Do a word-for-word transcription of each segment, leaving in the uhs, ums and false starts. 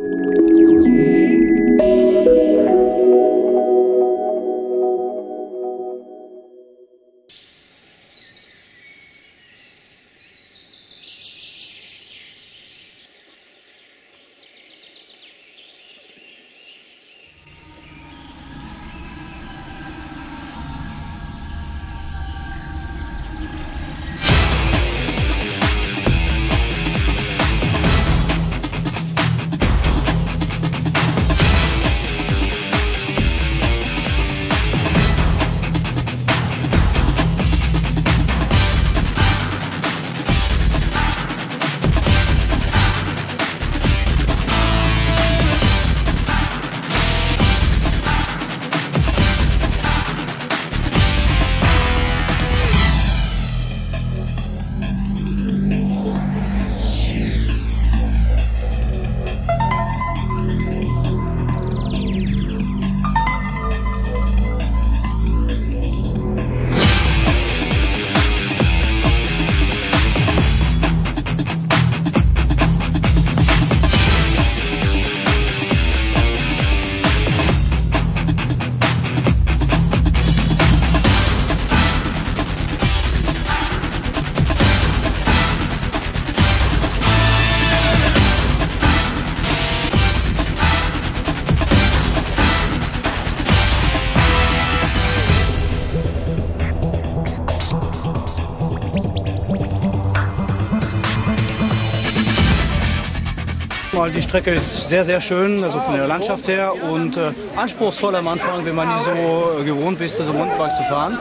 Die Strecke ist sehr, sehr schön, also von der Landschaft her, und äh, anspruchsvoll am Anfang, wenn man nicht so äh, gewohnt ist, so Mountainbike zu fahren.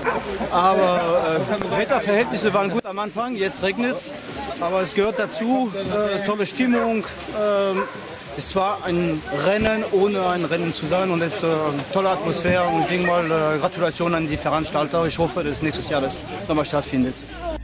Aber äh, Wetterverhältnisse waren gut am Anfang, jetzt regnet es, aber es gehört dazu, äh, tolle Stimmung. Äh, es ist zwar ein Rennen, ohne ein Rennen zu sein, und es ist äh, eine tolle Atmosphäre, und ich denke mal, äh, Gratulation an die Veranstalter. Ich hoffe, dass nächstes Jahr das nochmal stattfindet.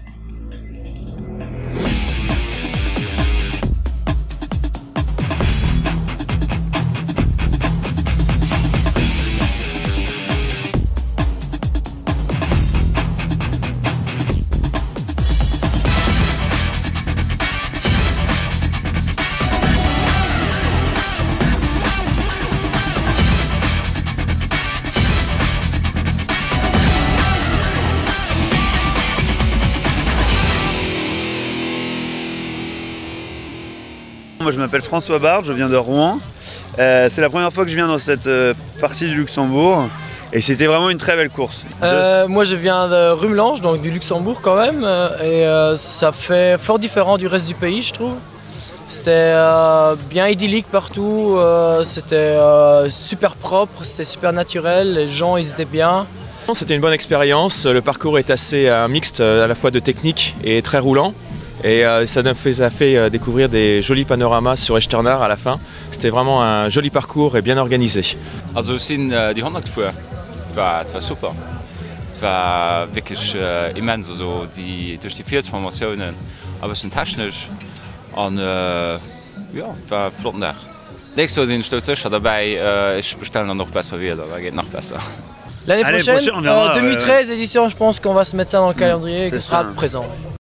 Moi je m'appelle François Bard, je viens de Rouen. Euh, c'est la première fois que je viens dans cette euh, partie du Luxembourg et c'était vraiment une très belle course. Euh, moi je viens de Rumelange, donc du Luxembourg quand même, et euh, ça fait fort différent du reste du pays, je trouve. C'était euh, bien idyllique partout, euh, c'était euh, super propre, c'était super naturel, les gens ils étaient bien. C'était une bonne expérience, le parcours est assez euh, mixte, à la fois de technique et très roulant. Et euh, ça nous fait, ça fait euh, découvrir des jolis panoramas sur Echternach à la fin. C'était vraiment un joli parcours et bien organisé. Also sind äh, die hundert gefahren. Das war, das war super. Das war wirklich äh, immens, also die, durch die Vierzformationen. Aber es sind technisch und äh, ja, es war flott nach. Nächstes Jahr sind ich sicher dabei, äh, ich bestelle noch besser wieder, das geht noch besser. L'année prochaine, prochaine euh, deux mille treize euh, édition, je pense qu'on va se mettre ça dans le calendrier et qu'on sera présent.